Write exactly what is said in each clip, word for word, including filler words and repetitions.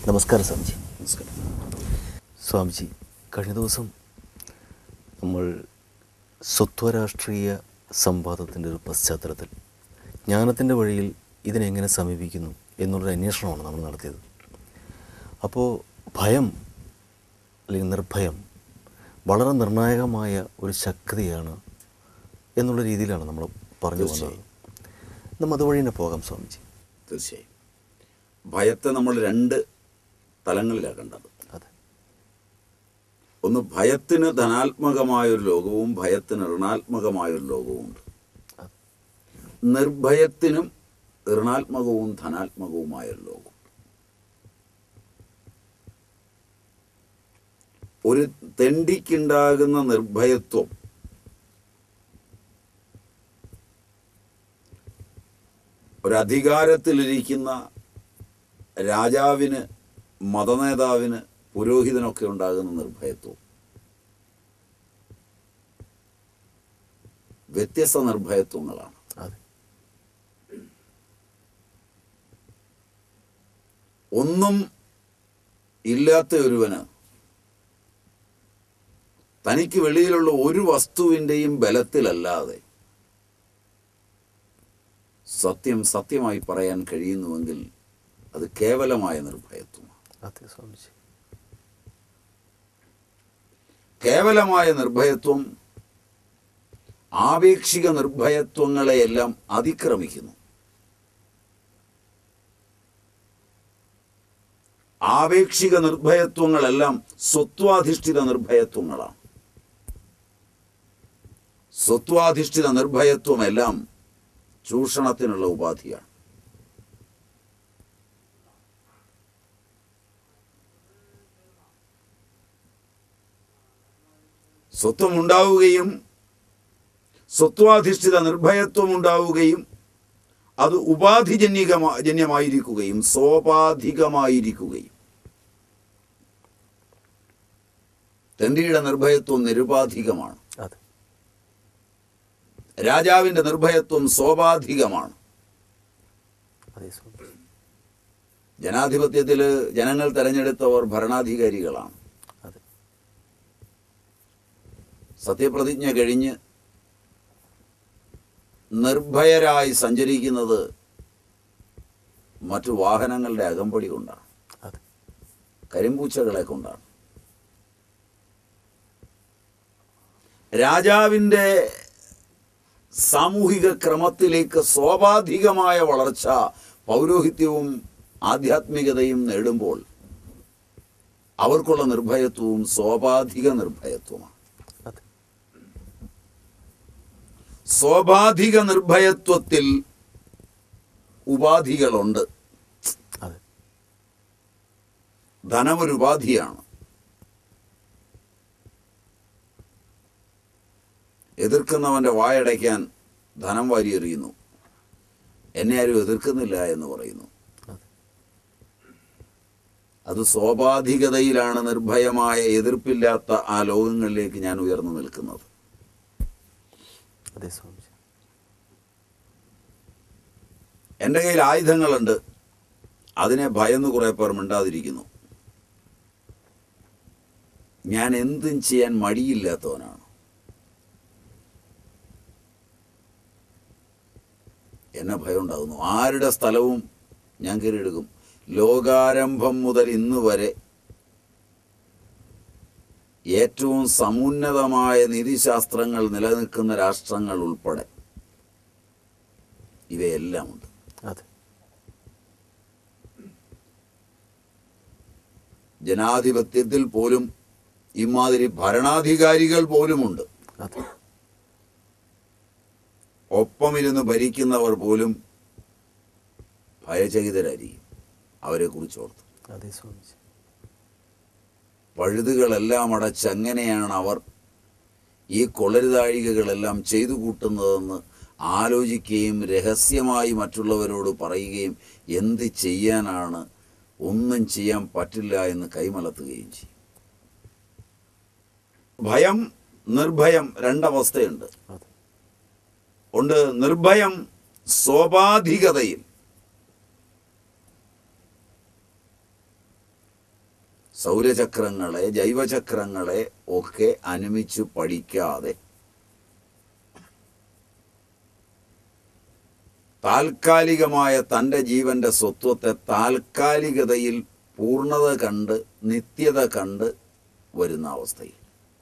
നമസ്കാരം സ്വാമിജി. നമസ്കാരം സ്വാമിജി, കഴിഞ്ഞ ദിവസം നമ്മൾ സ്വത്വരാഷ്ട്രീയ സംവാദത്തിൻ്റെ ഒരു പശ്ചാത്തലത്തിൽ ജ്ഞാനത്തിൻ്റെ വഴിയിൽ ഇതിനെങ്ങനെ സമീപിക്കുന്നു എന്നുള്ളൊരു അന്വേഷണമാണ് നമ്മൾ നടത്തിയത്. അപ്പോൾ ഭയം അല്ലെങ്കിൽ നിർഭയം വളരെ നിർണായകമായ ഒരു ശക്തിയാണ് എന്നുള്ള രീതിയിലാണ് നമ്മൾ പറഞ്ഞു വന്നത്. നമ്മൾ അതുവഴി തന്നെ പോകാം സ്വാമിജി. തീർച്ചയായും ഭയത്തെ നമ്മൾ രണ്ട് തലങ്ങളിലാണ് കണ്ടത്. അതെ. ഒന്ന്, ഭയത്തിന് ധനാത്മകമായൊരു ലോകവും ഭയത്തിന് ഋണാത്മകമായൊരു ലോകവുമുണ്ട്. നിർഭയത്തിനും ഋണാത്മകവും ധനാത്മകവുമായൊരു ലോകം. ഒരു തെണ്ടിക്കുണ്ടാകുന്ന നിർഭയത്വം ഒരധികാരത്തിലിരിക്കുന്ന രാജാവിന്, മതനേതാവിന്, പുരോഹിതനൊക്കെ ഉണ്ടാകുന്ന നിർഭയത്വം വ്യത്യസ്ത നിർഭയത്വങ്ങളാണ്. അതെ. ഒന്നും ഇല്ലാത്ത ഒരുവന് തനിക്ക് വെളിയിലുള്ള ഒരു വസ്തുവിൻ്റെയും ബലത്തിലല്ലാതെ സത്യം സത്യമായി പറയാൻ കഴിയുന്നുവെങ്കിൽ അത് കേവലമായ നിർഭയത്വമാണ്. അതെ സ്വാമിജി. കേവലമായ നിർഭയത്വം ആപേക്ഷിക നിർഭയത്വങ്ങളെയെല്ലാം അതിക്രമിക്കുന്നു. ആപേക്ഷിക നിർഭയത്വങ്ങളെല്ലാം സ്വത്വാധിഷ്ഠിത നിർഭയത്വങ്ങളാണ്. സ്വത്വാധിഷ്ഠിത നിർഭയത്വമെല്ലാം ചൂഷണത്തിനുള്ള ഉപാധിയാണ്. സ്വത്വമുണ്ടാവുകയും സ്വത്വാധിഷ്ഠിത നിർഭയത്വം ഉണ്ടാവുകയും അത് ഉപാധിജന്യകമാ ജന്യമായിരിക്കുകയും സോപാധികമായിരിക്കുകയും. തെണ്ടിയുടെ നിർഭയത്വം നിരുപാധികമാണ്. അതെ. രാജാവിന്റെ നിർഭയത്വം സോപാധികമാണ്. അതെ സ്വാമിജി. ജനാധിപത്യത്തിൽ ജനങ്ങൾ തെരഞ്ഞെടുത്തവർ ഭരണാധികാരികളാണ്. അതെ. സത്യപ്രതിജ്ഞ കഴിഞ്ഞ് നിർഭയരായി സഞ്ചരിക്കുന്നത് മറ്റു വാഹനങ്ങളുടെ അകമ്പടി കൊണ്ടാണ്, അതെ. കരിമ്പൂച്ചകളെ കൊണ്ടാണ്. രാജാവിൻ്റെ സാമൂഹിക ക്രമത്തിലേക്ക് സ്വാഭാവികമായ വളർച്ച പൗരോഹിത്യവും ആധ്യാത്മികതയും നേടുമ്പോൾ അവർക്കുള്ള നിർഭയത്വവും സ്വാഭാവിക നിർഭയത്വമാണ്. സ്വാഭാവിക നിർഭയത്വത്തിൽ ഉപാധികളുണ്ട്. അതെ. ധനമൊരു ഉപാധിയാണ്. എതിർക്കുന്നവന്റെ വായടയ്ക്കാൻ ധനം വാരിയെറിയുന്നു. എന്നെ ആരും എതിർക്കുന്നില്ല എന്ന് പറയുന്നു. അത് സ്വാഭാവികതയിലാണ് നിർഭയമായ എതിർപ്പില്ലാത്ത ആ ലോകങ്ങളിലേക്ക് ഞാൻ ഉയർന്നു നിൽക്കുന്നത്. അതെ സ്വാമിജി. എൻ്റെ കയ്യിൽ ആയുധങ്ങളുണ്ട്, അതിനെ ഭയന്ന് കുറെ പേർ മിണ്ടാതിരിക്കുന്നു. ഞാൻ എന്തും ചെയ്യാൻ മടിയില്ലാത്തവനാണ്. എന്നെ ഭയം ഉണ്ടാകുന്നു. ആരുടെ സ്ഥലവും ഞാൻ കയറിയെടുക്കും. ലോകാരംഭം മുതൽ ഇന്ന് വരെ ഏറ്റവും സമുന്നതമായ നീതിശാസ്ത്രങ്ങൾ നിലനിൽക്കുന്ന രാഷ്ട്രങ്ങൾ ഉൾപ്പെടെ ഇവയെല്ലാം ഉണ്ട്. അതെ. ജനാധിപത്യത്തിൽ പോലും ഇമാതിരി ഭരണാധികാരികൾ പോലുമുണ്ട്. അതെ. ഒപ്പമിരുന്ന് ഭരിക്കുന്നവർ പോലും ഭയചകിതരായിരിക്കും അവരെ കുറിച്ച് ഓർത്ത്. അതെ സ്വാമിജി. പഴുതുകളെല്ലാം അടച്ച് എങ്ങനെയാണ് അവർ ഈ കൊളരുതാഴികകളെല്ലാം ചെയ്തു കൂട്ടുന്നതെന്ന് ആലോചിക്കുകയും രഹസ്യമായി മറ്റുള്ളവരോട് പറയുകയും എന്ത് ചെയ്യാനാണ്, ഒന്നും ചെയ്യാൻ പറ്റില്ല എന്ന് കൈമലത്തുകയും ചെയ്യും. ഭയം, നിർഭയം രണ്ടവസ്ഥയുണ്ട്. ഉണ്ട്. നിർഭയം സ്വാഭാവികതയിൽ സൗരചക്രങ്ങളെ, ജൈവചക്രങ്ങളെ ഒക്കെ അനുമിച്ച് പഠിക്കാതെ താൽക്കാലികമായ തൻ്റെ ജീവൻ്റെ സ്വത്വത്തെ താൽക്കാലികതയിൽ പൂർണ്ണത കണ്ട് നിത്യത കണ്ട് വരുന്ന അവസ്ഥയിൽ.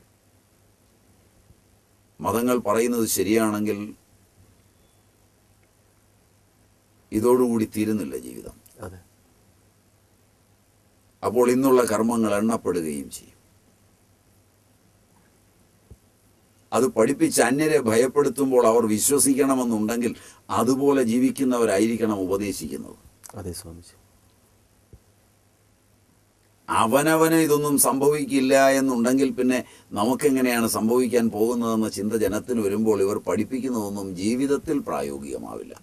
മതങ്ങൾ പറയുന്നത് ശരിയാണെങ്കിൽ ഇതോടുകൂടി തീരുന്നില്ല ജീവിതം. അതെ. അപ്പോൾ ഇന്നുള്ള കർമ്മങ്ങൾ എണ്ണപ്പെടുകയും ചെയ്യും. അത് പഠിപ്പിച്ച് അന്യരെ ഭയപ്പെടുത്തുമ്പോൾ അവർ വിശ്വസിക്കണമെന്നുണ്ടെങ്കിൽ അതുപോലെ ജീവിക്കുന്നവരായിരിക്കണം ഉപദേശിക്കുന്നത്. അതെ സ്വാമിജി. അവനവന് ഇതൊന്നും സംഭവിക്കില്ല എന്നുണ്ടെങ്കിൽ പിന്നെ നമുക്കെങ്ങനെയാണ് സംഭവിക്കാൻ പോകുന്നതെന്ന ചിന്ത ജനത്തിന് വരുമ്പോൾ ഇവർ പഠിപ്പിക്കുന്നതൊന്നും ജീവിതത്തിൽ പ്രായോഗികമാവില്ല.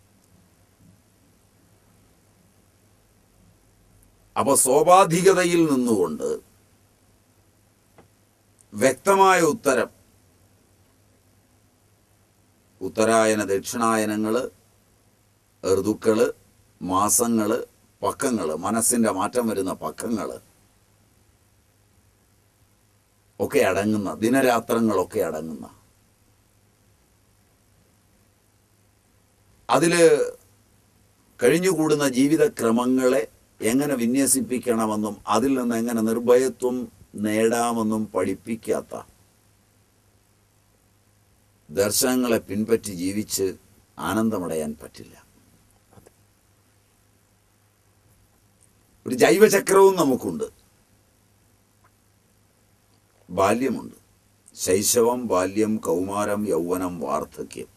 അപ്പോൾ സ്വാഭാവികതയിൽ നിന്നുകൊണ്ട് വ്യക്തമായ ഉത്തരം, ഉത്തരായന ദക്ഷിണായനങ്ങൾ, ഋതുക്കൾ, മാസങ്ങൾ, പക്കങ്ങൾ, മനസ്സിൻ്റെ മാറ്റം വരുന്ന പക്കങ്ങൾ ഒക്കെ അടങ്ങുന്ന, ദിനരാത്രങ്ങളൊക്കെ അടങ്ങുന്ന, അതിൽ കഴിഞ്ഞുകൂടുന്ന ജീവിതക്രമങ്ങളെ എങ്ങനെ വിന്യസിപ്പിക്കണമെന്നും അതിൽ നിന്ന് എങ്ങനെ നിർഭയത്വം നേടാമെന്നും പഠിപ്പിക്കാത്ത ദർശനങ്ങളെ പിൻപറ്റി ജീവിച്ച് ആനന്ദമടയാൻ പറ്റില്ല. ഒരു ജൈവചക്രവും നമുക്കുണ്ട്. ബാല്യമുണ്ട്. ശൈശവം, ബാല്യം, കൗമാരം, യൗവനം, വാർദ്ധക്യം.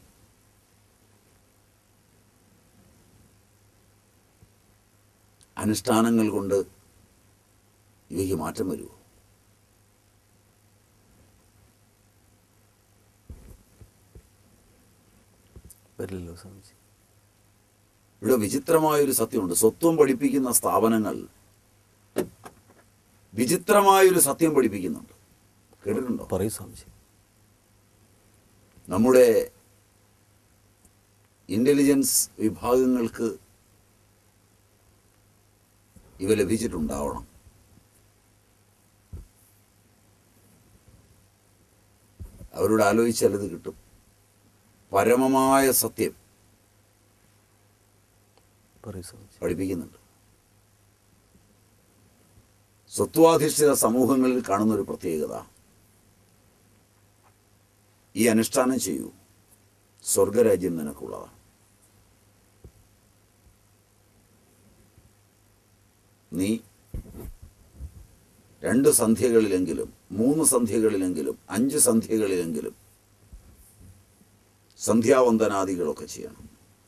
അനുഷ്ഠാനങ്ങൾ കൊണ്ട് ഇവയ്ക്ക് മാറ്റം വരുമോ? വരില്ലല്ലോ സ്വാമിജി. ഇവിടെ വിചിത്രമായൊരു സത്യമുണ്ട്. സ്വത്വം പഠിപ്പിക്കുന്ന സ്ഥാപനങ്ങൾ വിചിത്രമായൊരു സത്യം പഠിപ്പിക്കുന്നുണ്ട്. കേട്ടിട്ടുണ്ടോ? പറയൂ സ്വാമിജി. നമ്മുടെ ഇൻ്റലിജൻസ് വിഭാഗങ്ങൾക്ക് ഇവ ലഭിച്ചിട്ടുണ്ടാവണം. അവരോട് ആലോചിച്ചാൽ ഇത് കിട്ടും. പരമമായ സത്യം പഠിപ്പിക്കുന്നുണ്ട്. സ്വത്വാധിഷ്ഠിത സമൂഹങ്ങളിൽ കാണുന്നൊരു പ്രത്യേകത, ഈ അനുഷ്ഠാനം ചെയ്യൂ, സ്വർഗരാജ്യം നിനക്കുള്ളതാണ്. നീ രണ്ട് സന്ധ്യകളിലെങ്കിലും മൂന്ന് സന്ധ്യകളിലെങ്കിലും അഞ്ച് സന്ധ്യകളിലെങ്കിലും സന്ധ്യാവന്ദനാദികളൊക്കെ ചെയ്യണം.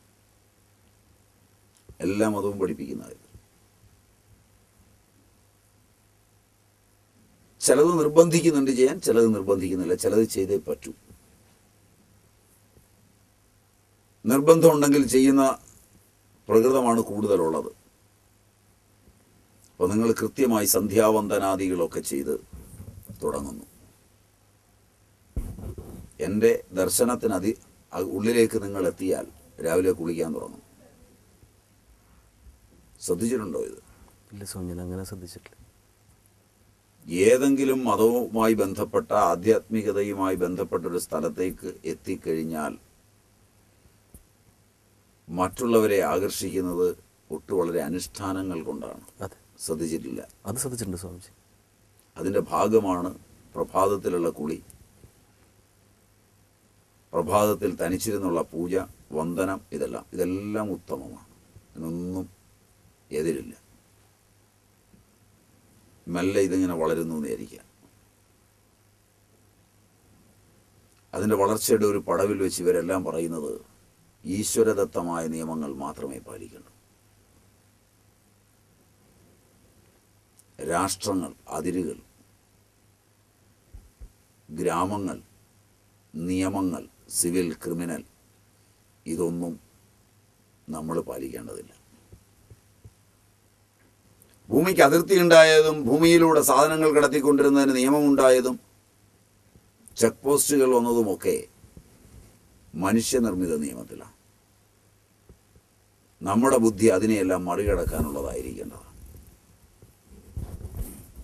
എല്ലാ മതവും പഠിപ്പിക്കുന്നതായത്. ചിലത് നിർബന്ധിക്കുന്നുണ്ട് ചെയ്യാൻ, ചിലത് നിർബന്ധിക്കുന്നില്ല. ചിലത് ചെയ്തേ പറ്റൂ. നിർബന്ധം ഉണ്ടെങ്കിൽ ചെയ്യുന്ന പ്രകൃതമാണ് കൂടുതലുള്ളത്. അപ്പോൾ നിങ്ങൾ കൃത്യമായി സന്ധ്യാവന്ദനാദികളൊക്കെ ചെയ്ത് തുടങ്ങുന്നു. എൻ്റെ ദർശനത്തിന് അതി ഉള്ളിലേക്ക് നിങ്ങൾ എത്തിയാൽ രാവിലെ കുളിക്കാൻ തുടങ്ങും. ശ്രദ്ധിച്ചിട്ടുണ്ടോ ഇത്? ഇല്ല സ്വാമി, ഞാൻ അങ്ങനെ ശ്രദ്ധിച്ചിട്ടില്ല. ഏതെങ്കിലും മതവുമായി ബന്ധപ്പെട്ട ആധ്യാത്മികതയുമായി ബന്ധപ്പെട്ടൊരു സ്ഥലത്തേക്ക് എത്തിക്കഴിഞ്ഞാൽ മറ്റുള്ളവരെ ആകർഷിക്കുന്നത് ഒട്ടു വളരെ അനുഷ്ഠാനങ്ങൾ കൊണ്ടാണ്. അതെ, ശ്രദ്ധിച്ചിട്ടില്ല? അത് ശ്രദ്ധിച്ചിട്ടുണ്ട് സ്വാമിജി. അതിൻ്റെ ഭാഗമാണ് പ്രഭാതത്തിലുള്ള കുളി, പ്രഭാതത്തിൽ തനിച്ചിരുന്നുള്ള പൂജ, വന്ദനം. ഇതെല്ലാം ഇതെല്ലാം ഉത്തമമാണ്. ഇതിനൊന്നും എതിരില്ല. മെല്ലെ ഇതിങ്ങനെ വളരുന്നു എന്നിരിക്കാം. അതിൻ്റെ വളർച്ചയുടെ ഒരു പടവിൽ വെച്ച് ഇവരെല്ലാം പറയുന്നത് ഈശ്വരദത്തമായ നിയമങ്ങൾ മാത്രമേ പാലിക്കണ്ടൂ. രാഷ്ട്രങ്ങൾ, അതിരുകൾ, ഗ്രാമങ്ങൾ, നിയമങ്ങൾ, സിവിൽ, ക്രിമിനൽ, ഇതൊന്നും നമ്മൾ പാലിക്കേണ്ടതില്ല. ഭൂമിക്ക് അതിർത്തി ഉണ്ടായതും ഭൂമിയിലൂടെ സാധനങ്ങൾ കടത്തിക്കൊണ്ടിരുന്നതിന് നിയമമുണ്ടായതും ചെക്ക് പോസ്റ്റുകൾ വന്നതുമൊക്കെ മനുഷ്യനിർമ്മിത നിയമത്തിലാണ്. നമ്മുടെ ബുദ്ധി അതിനെയെല്ലാം മറികടക്കാനുള്ളതായിരിക്കേണ്ടതാണ്.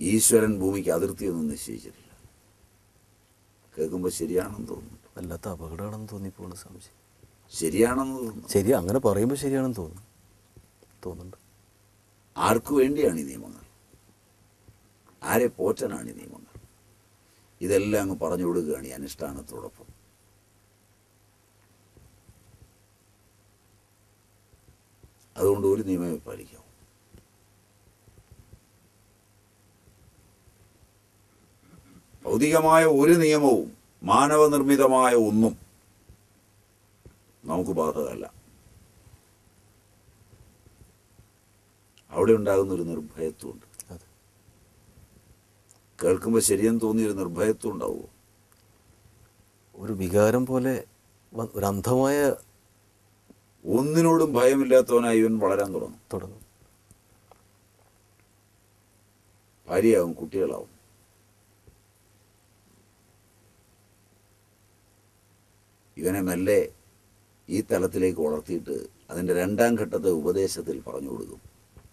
ഈശ്വരൻ ഭൂമിക്ക് അതിർത്തിയൊന്നും നിശ്ചയിച്ചിട്ടില്ല. കേൾക്കുമ്പോൾ ശരിയാണെന്ന് തോന്നുന്നു. വല്ലാത്ത അപകടമാണെന്ന് തോന്നിപ്പോണ് സ്വാമിജി. ശരിയാണെന്ന് തോന്നുന്നു. ശരി, അങ്ങനെ പറയുമ്പോൾ ശരിയാണെന്ന് തോന്നുന്നു തോന്നുന്നുണ്ട്. ആർക്കു വേണ്ടിയാണ് ഈ നിയമങ്ങൾ? ആരെ പോറ്റാനാണ് ഈ നിയമങ്ങൾ? ഇതെല്ലാം അങ്ങ് പറഞ്ഞു കൊടുക്കുകയാണ് ഈ അനുഷ്ഠാനത്തോടൊപ്പം. അതുകൊണ്ട് ഒരു നിയമമേ പാലിക്കാവൂ. ഭൗതികമായ ഒരു നിയമവും മാനവനിർമ്മിതമായ ഒന്നും നമുക്ക് ബാധകമല്ല. അവിടെ ഉണ്ടാകുന്നൊരു നിർഭയത്വമുണ്ട്. കേൾക്കുമ്പോൾ ശരിയെന്ന് തോന്നിയൊരു നിർഭയത്വം ഉണ്ടാവുമോ? ഒരു വികാരം പോലെ ഒരു അന്ധമായ ഒന്നിനോടും ഭയമില്ലാത്തവനായി ഇവൻ വളരാൻ തുടങ്ങും തുടങ്ങും ഭാര്യയാവും, കുട്ടികളാവും. ഇവനെ മെല്ലെ ഈ തലത്തിലേക്ക് വളർത്തിയിട്ട് അതിൻ്റെ രണ്ടാം ഘട്ടത്തെ ഉപദേശത്തിൽ പറഞ്ഞു കൊടുക്കും.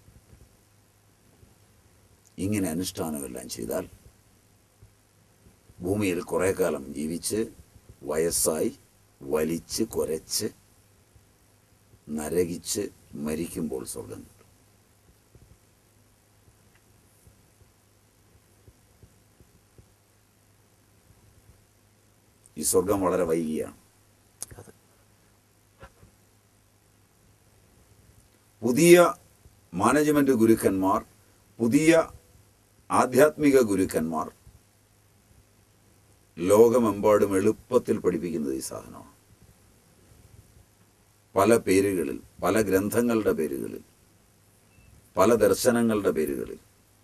ഇങ്ങനെ അനുഷ്ഠാനമെല്ലാം ചെയ്താൽ ഭൂമിയിൽ കുറേ കാലം ജീവിച്ച് വയസ്സായി വലിച്ച് കുരച്ച് നരകിച്ച് മരിക്കുമ്പോൾ സ്വർഗം കിട്ടും. ഈ സ്വർഗം വളരെ വൈകിയാണ്. പുതിയ മാനേജ്മെന്റ് ഗുരുക്കന്മാർ, പുതിയ ആധ്യാത്മിക ഗുരുക്കന്മാർ ലോകമെമ്പാടും എളുപ്പത്തിൽ പഠിപ്പിക്കുന്നത് ഈ സാധനമാണ്. പല പേരുകളിൽ, പല ഗ്രന്ഥങ്ങളുടെ പേരുകളിൽ, പല ദർശനങ്ങളുടെ പേരുകളിൽ.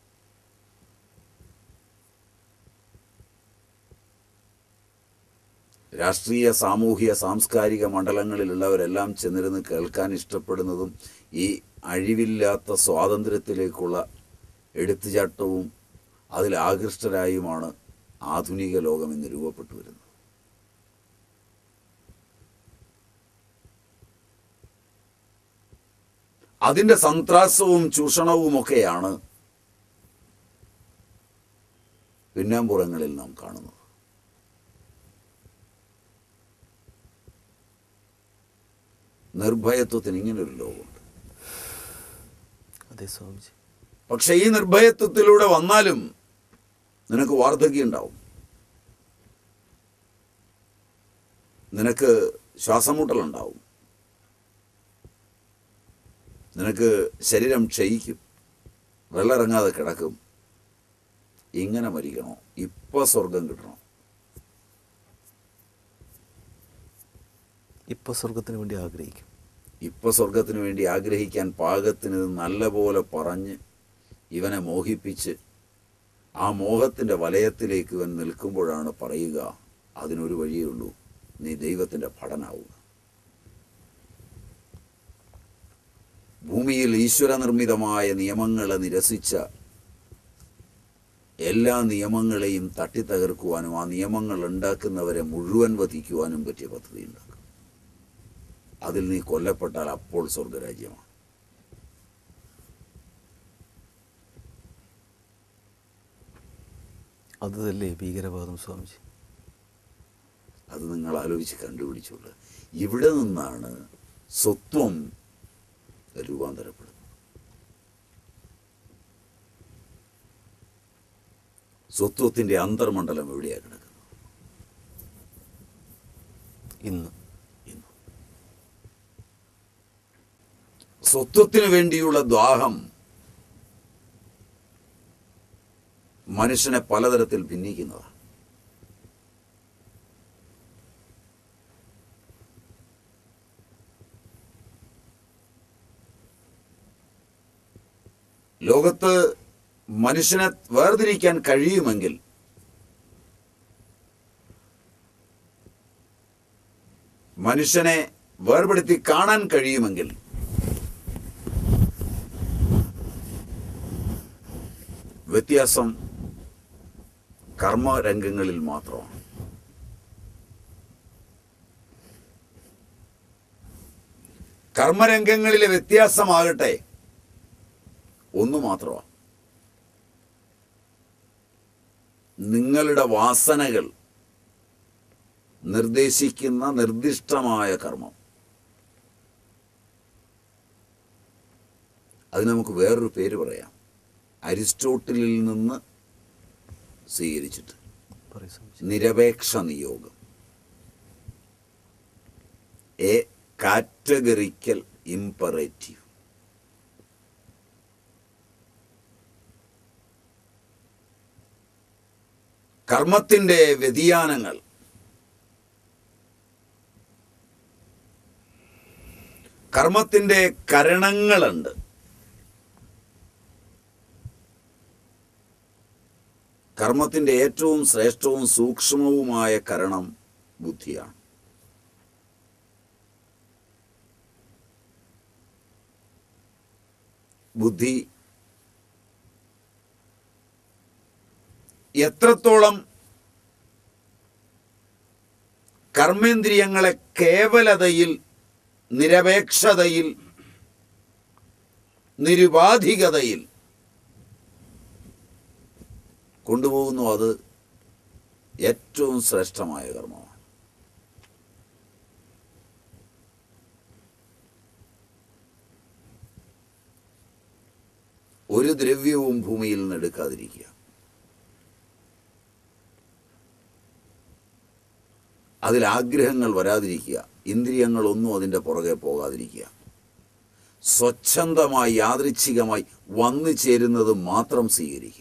രാഷ്ട്രീയ, സാമൂഹിക, സാംസ്കാരിക മണ്ഡലങ്ങളിലുള്ളവരെല്ലാം ചെന്നിരുന്ന് കേൾക്കാൻ ഇഷ്ടപ്പെടുന്നതും ഈ അഴിവില്ലാത്ത സ്വാതന്ത്ര്യത്തിലേക്കുള്ള എടുത്തുചാട്ടവും അതിൽ ആകൃഷ്ടരായുമാണ് ആധുനിക ലോകം ഇന്ന് രൂപപ്പെട്ടു വരുന്നത്. അതിൻ്റെ സന്ത്രാസവും ചൂഷണവുമൊക്കെയാണ് പിന്നാമ്പുറങ്ങളിൽ നാം കാണുന്നത്. നിർഭയത്വത്തിന് ഇങ്ങനൊരു ലോകമുണ്ട്. അതെ സ്വാമിജി. പക്ഷെ ഈ നിർഭയത്വത്തിലൂടെ വന്നാലും നിനക്ക് വാർദ്ധക്യം ഉണ്ടാവും, നിനക്ക് ശ്വാസമുട്ടലുണ്ടാവും, നിനക്ക് ശരീരം ക്ഷയിക്കും, വെള്ളമിറങ്ങാതെ കിടക്കും. ഇങ്ങനെ മരിക്കണോ? ഇപ്പൊ സ്വർഗം കിട്ടണോ? ഇപ്പൊ സ്വർഗത്തിന് വേണ്ടി ആഗ്രഹിക്കും. ഇപ്പൊ സ്വർഗത്തിന് വേണ്ടി ആഗ്രഹിക്കാൻ പാകത്തിന് നല്ല പോലെ പറഞ്ഞ് ഇവനെ മോഹിപ്പിച്ച് ആ മോഹത്തിൻ്റെ വലയത്തിലേക്ക് ഇവൻ നിൽക്കുമ്പോഴാണ് പറയുക, അതിനൊരു വഴിയേ ഉള്ളൂ, നീ ദൈവത്തിൻ്റെ ഭടനാവുക. ഭൂമിയിൽ ഈശ്വരനിർമ്മിതമായ നിയമങ്ങളെ നിരസിച്ച എല്ലാ നിയമങ്ങളെയും തട്ടിത്തകർക്കുവാനും ആ നിയമങ്ങൾ ഉണ്ടാക്കുന്നവരെ മുഴുവൻ വധിക്കുവാനും പറ്റിയ പദ്ധതി ഉണ്ടാക്കും. അതിൽ നീ കൊല്ലപ്പെട്ടാൽ അപ്പോൾ സ്വർഗരാജ്യമാണ്. അത് തന്നെ ഭീകരവാദം സ്വാമിജി. അത് നിങ്ങൾ ആലോചിച്ച് കണ്ടുപിടിച്ചുള്ളൂ. ഇവിടെ നിന്നാണ് സ്വത്വം രൂപാന്തരപ്പെടുന്നത്. സ്വത്വത്തിൻ്റെ അന്തർമണ്ഡലം എവിടെയാണ് കിടക്കുന്നത്? ഇന്ന് ഇന്ന് സ്വത്വത്തിനു വേണ്ടിയുള്ള ദാഹം മനുഷ്യനെ പലതരത്തിൽ ഭിന്നിക്കുന്നതാണ്. ലോകത്ത് മനുഷ്യനെ വേർതിരിക്കാൻ കഴിയുമെങ്കിൽ മനുഷ്യനെ വേർപെടുത്തി കാണാൻ കഴിയുമെങ്കിൽ വ്യത്യാസം കർമ്മരംഗങ്ങളിൽ മാത്രമാണ്. കർമ്മരംഗങ്ങളിലെ വ്യത്യാസമാകട്ടെ ഒന്നു മാത്രമാണ്, നിങ്ങളുടെ വാസനകൾ നിർദ്ദേശിക്കുന്ന നിർദ്ദിഷ്ടമായ കർമ്മം. അത് നമുക്ക് വേറൊരു പേര് പറയാം, അരിസ്റ്റോട്ടിലിൽ നിന്ന് സ്വീകരിച്ചിട്ട് നിരപേക്ഷ നിയോഗം, എ കാറ്റഗറിക്കൽ ഇംപറേറ്റീവ്. കർമ്മത്തിൻ്റെ വ്യതിയാനങ്ങൾ കർമ്മത്തിൻ്റെ കരണങ്ങളുണ്ട്. കർമ്മത്തിൻ്റെ ഏറ്റവും ശ്രേഷ്ഠവും സൂക്ഷ്മവുമായ കരണം ബുദ്ധിയാണ്. ബുദ്ധി എത്രത്തോളം കർമ്മേന്ദ്രിയങ്ങളെ കേവലതയിൽ, നിരപേക്ഷതയിൽ, നിരുപാധികതയിൽ കൊണ്ടുപോകുന്നു, അത് ഏറ്റവും ശ്രേഷ്ഠമായ കർമ്മമാണ്. ഒരു ദ്രവ്യവും ഭൂമിയിൽ നിന്ന് എടുക്കാതിരിക്കുക, അതിൽ ആഗ്രഹങ്ങൾ വരാതിരിക്കുക, ഇന്ദ്രിയങ്ങളൊന്നും അതിൻ്റെ പുറകെ പോകാതിരിക്കുക, സ്വച്ഛന്തമായി യാദൃച്ഛികമായി വന്നു ചേരുന്നത് മാത്രം സ്വീകരിക്കുക.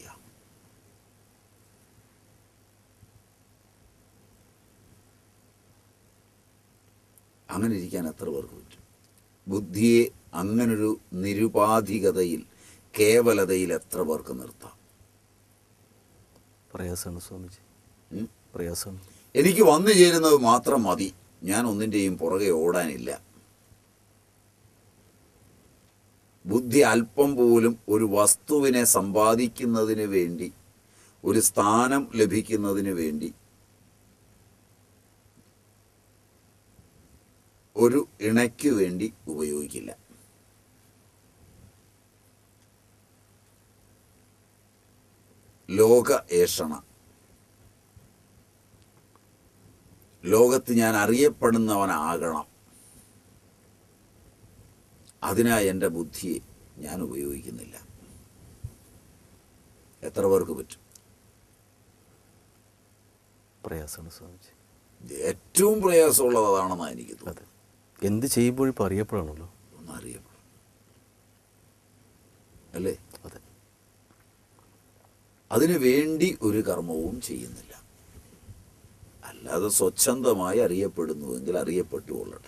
അങ്ങനെ ഇരിക്കാൻ എത്ര പേർക്ക് പറ്റും? ബുദ്ധിയെ അങ്ങനൊരു നിരുപാധികതയിൽ, കേവലതയിൽ എത്ര പേർക്ക് നിർത്താം? പ്രയാസമാണ് സ്വാമിജി, പ്രയാസമാണ്. എനിക്ക് വന്നു ചേരുന്നത് മാത്രം മതി, ഞാൻ ഒന്നിൻ്റെയും പുറകെ ഓടാനില്ല. ബുദ്ധി അല്പം പോലും ഒരു വസ്തുവിനെ സമ്പാദിക്കുന്നതിന് വേണ്ടി, ഒരു സ്ഥാനം ലഭിക്കുന്നതിന് വേണ്ടി, ഒരു ഇണയ്ക്ക് വേണ്ടി ഉപയോഗിക്കില്ല. ലോക ഏഷണ, ലോകത്ത് ഞാൻ അറിയപ്പെടുന്നവനാകണം, അതിനായി എൻ്റെ ബുദ്ധിയെ ഞാൻ ഉപയോഗിക്കുന്നില്ല. എത്ര പേർക്ക് പറ്റും? പ്രയാസമാണ് സ്വാമിജി. ഏറ്റവും പ്രയാസമുള്ളത് അതാണെന്നാണ് എനിക്ക് തോന്നുന്നത്. എന്ത് ചെയ്യുമ്പോഴും ഇപ്പോൾ അറിയപ്പെടാണല്ലോ, ഒന്ന് അറിയപ്പെടും അല്ലേ? അതെ. അതിനു വേണ്ടി ഒരു കർമ്മവും ചെയ്യുന്നില്ല. അല്ലാതെ സ്വച്ഛന്തമായി അറിയപ്പെടുന്നുവെങ്കിൽ അറിയപ്പെട്ടുകൊള്ളട്ടെ.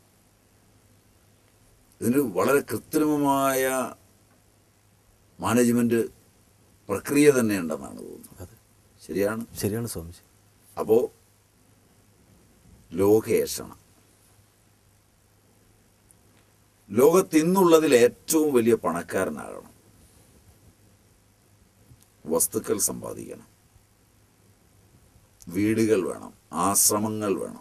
ഇതിന് വളരെ കൃത്രിമമായ മാനേജ്മെൻറ്റ് പ്രക്രിയ തന്നെ ഉണ്ടെന്നാണ് തോന്നുന്നത്. ശരിയാണ്, ശരിയാണ് സ്വാമിജി. അപ്പോൾ ലോകേഷണം, ലോകത്തിന്നുള്ളതിൽ ഏറ്റവും വലിയ പണക്കാരനാകണം, വസ്തുക്കൾ സമ്പാദിക്കണം, വീടുകൾ വേണം, ആശ്രമങ്ങൾ വേണം,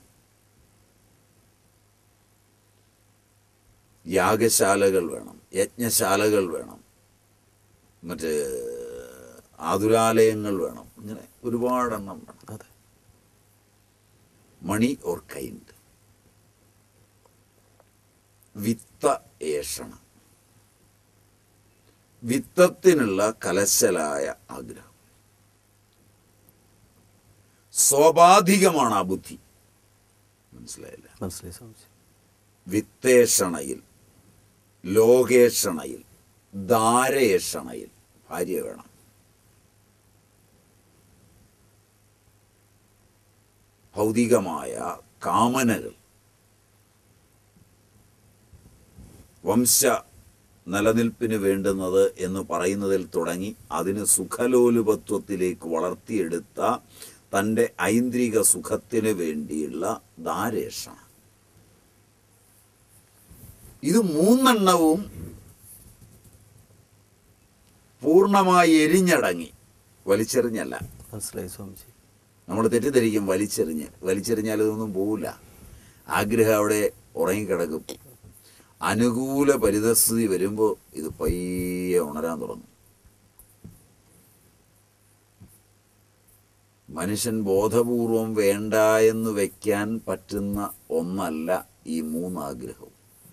യാഗശാലകൾ വേണം, യജ്ഞശാലകൾ വേണം, മറ്റ് ആതുരാലയങ്ങൾ വേണം, ഇങ്ങനെ ഒരുപാടെണ്ണം വേണം. അതെ. Money or kind. വിത്ത ഏഷണം, വിത്തത്തിനുള്ള കലശലായ ആഗ്രഹം. സ്വാഭാവികമാണ് ആ ബുദ്ധി. മനസ്സിലായില്ല? മനസ്സിലായി സ്വാമിജി. വിത്തേഷണയിൽ, ലോകേഷണയിൽ, ധാരേഷണയിൽ ഭാര്യ വേണം. ഭൗതികമായ കാമനകൾ, വംശ നിലനിൽപ്പിന് വേണ്ടുന്നത് എന്ന് പറയുന്നതിൽ തുടങ്ങി അതിന് സുഖലോലുപത്വത്തിലേക്ക് വളർത്തിയെടുത്ത തൻ്റെ ഐന്ദ്രിക സുഖത്തിന് വേണ്ടിയുള്ള ധാരേഷണ. ഇത് മൂന്നെണ്ണവും പൂർണ്ണമായി എരിഞ്ഞടങ്ങി, വലിച്ചെറിഞ്ഞല്ല. മനസ്സിലായി സ്വാമിജി. നമ്മൾ തെറ്റിദ്ധരിക്കും, വലിച്ചെറിഞ്ഞ് വലിച്ചെറിഞ്ഞാൽ ഇതൊന്നും പോവില്ല. ആഗ്രഹം അവിടെ ഉറങ്ങിക്കിടക്കും. അനുകൂല പരിതസ്ഥിതി വരുമ്പോൾ ഇത് പയ്യെ ഉണരാൻ തുടങ്ങും. മനുഷ്യൻ ബോധപൂർവം വേണ്ട എന്ന് വയ്ക്കാൻ പറ്റുന്ന ഒന്നല്ല ഈ മൂന്നാഗ്രഹവും.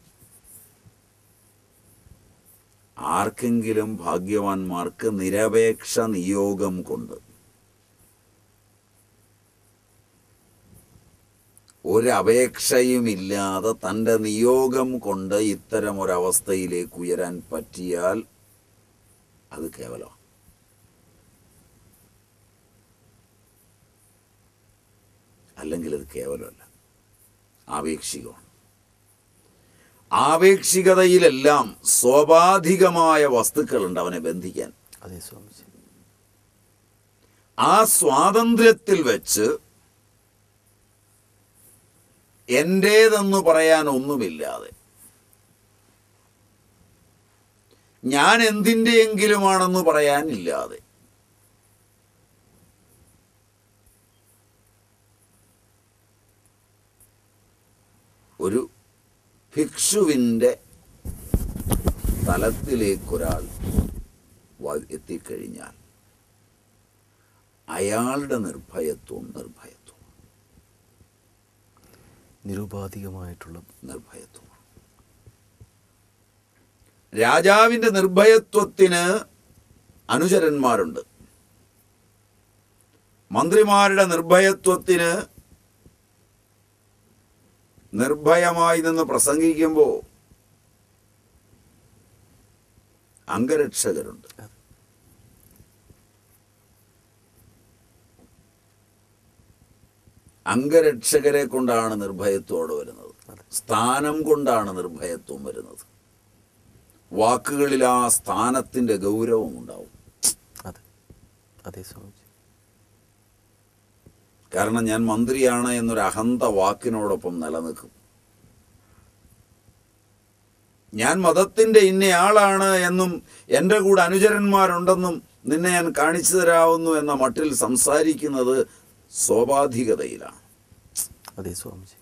ആർക്കെങ്കിലും ഭാഗ്യവാന്മാർക്ക് നിരപേക്ഷ നിയോഗം കൊണ്ട് ഒരപേക്ഷയുമില്ലാതെ തൻ്റെ നിയോഗം കൊണ്ട് ഇത്തരം ഒരവസ്ഥയിലേക്ക് ഉയരാൻ പറ്റിയാൽ അത് കേവലമാണ്. അല്ലെങ്കിൽ അത് കേവലമല്ല, ആപേക്ഷികമാണ്. ആപേക്ഷികതയിലെല്ലാം സ്വാഭാവികമായ വസ്തുക്കളുണ്ട് അവനെ ബന്ധിക്കാൻ. അതെ സ്വാമിജി. ആ സ്വാതന്ത്ര്യത്തിൽ വെച്ച് എൻ്റേതെന്ന് പറയാൻ ഒന്നുമില്ലാതെ, ഞാൻ എന്തിൻ്റെയെങ്കിലുമാണെന്ന് പറയാനില്ലാതെ, ഒരു ഭിക്ഷുവിൻ്റെ തലത്തിലേക്കൊരാൾ എത്തിക്കഴിഞ്ഞാൽ അയാളുടെ നിർഭയത്വം നിർഭയത്വം നിരുപാധികമായിട്ടുള്ള നിർഭയത്വമാണ്. രാജാവിൻ്റെ നിർഭയത്വത്തിന് അനുചരന്മാരുണ്ട്. മന്ത്രിമാരുടെ നിർഭയത്വത്തിന് നിർഭയമായി നിന്ന് പ്രസംഗിക്കുമ്പോൾ അംഗരക്ഷകരുണ്ട്. അംഗരക്ഷകരെ കൊണ്ടാണ് നിർഭയത്വോടെ വരുന്നത്. സ്ഥാനം കൊണ്ടാണ് നിർഭയത്വം വരുന്നത്. വാക്കുകളിൽ ആ സ്ഥാനത്തിൻ്റെ ഗൗരവം ഉണ്ടാവും. അതെ അതെ സ്വാമിജി. കാരണം ഞാൻ മന്ത്രിയാണ് എന്നൊരു അഹന്ത വാക്കിനോടൊപ്പം നിലനിൽക്കും. ഞാൻ മതത്തിൻ്റെ ഇന്നയാളാണ് എന്നും എൻ്റെ കൂടെ അനുചരന്മാരുണ്ടെന്നും നിന്നെ ഞാൻ കാണിച്ചു തരാവുന്നു എന്ന മട്ടിൽ സംസാരിക്കുന്നത് സ്വാഭാവികതയിലാണ്. അതെ സ്വാമിജി.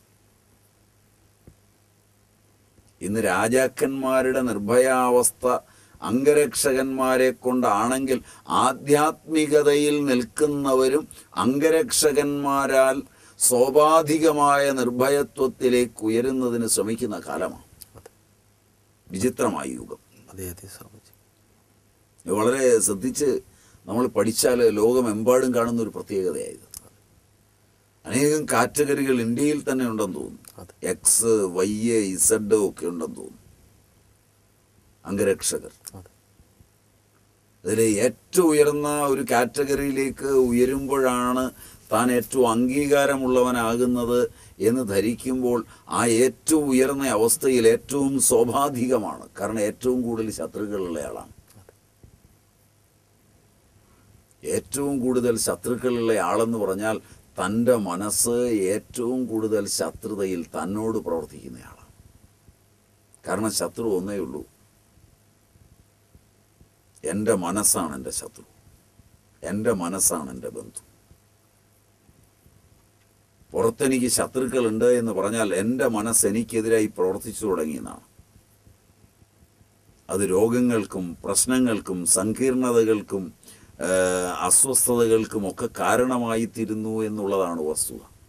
ഇന്ന് രാജാക്കന്മാരുടെ നിർഭയാവസ്ഥ അംഗരക്ഷകന്മാരെ കൊണ്ടാണെങ്കിൽ ആധ്യാത്മികതയിൽ നിൽക്കുന്നവരും അംഗരക്ഷകന്മാരാൽ സ്വാഭാവികമായ നിർഭയത്വത്തിലേക്ക് ഉയരുന്നതിന് ശ്രമിക്കുന്ന കാലമാണ്. വിചിത്രമായ യുഗം. അതെ അതെ സ്വാമിജി. വളരെ ശ്രദ്ധിച്ച് നമ്മൾ പഠിച്ചാൽ ലോകമെമ്പാടും കാണുന്ന ഒരു പ്രത്യേകതയായത്. അനേകം കാറ്റഗറികൾ ഇന്ത്യയിൽ തന്നെ ഉണ്ടെന്ന് തോന്നുന്നു. എക്സ് വൈ ഇസഡ് ഒക്കെ ഉണ്ടെന്ന് തോന്നുന്നു അംഗരക്ഷകർ. അതിൽ ഏറ്റവും ഉയർന്ന ഒരു കാറ്റഗറിയിലേക്ക് ഉയരുമ്പോഴാണ് താൻ ഏറ്റവും അംഗീകാരമുള്ളവനാകുന്നത് എന്ന് ധരിക്കുമ്പോൾ ആ ഏറ്റവും ഉയർന്ന അവസ്ഥയിൽ ഏറ്റവും സ്വാഭാവികമാണ്. കാരണം ഏറ്റവും കൂടുതൽ ശത്രുക്കളുള്ളയാളാണ്. ഏറ്റവും കൂടുതൽ ശത്രുക്കളുള്ള ആളെന്ന് പറഞ്ഞാൽ തൻ്റെ മനസ്സ് ഏറ്റവും കൂടുതൽ ശത്രുതയിൽ തന്നോട് പ്രവർത്തിക്കുന്നയാളാണ്. കാരണം ശത്രു ഒന്നേ ഉള്ളൂ, എൻ്റെ മനസ്സാണ് എൻ്റെ ശത്രു, എൻ്റെ മനസ്സാണ് എൻ്റെ ബന്ധു. പുറത്തെനിക്ക് ശത്രുക്കളുണ്ട് എന്ന് പറഞ്ഞാൽ എൻ്റെ മനസ്സ് എനിക്കെതിരായി പ്രവർത്തിച്ചു തുടങ്ങിയെന്നാണ്. അത് രോഗങ്ങൾക്കും പ്രശ്നങ്ങൾക്കും സങ്കീർണതകൾക്കും അസ്വസ്ഥതകൾക്കും ഒക്കെ കാരണമായിത്തീരുന്നു എന്നുള്ളതാണ് വസ്തുത.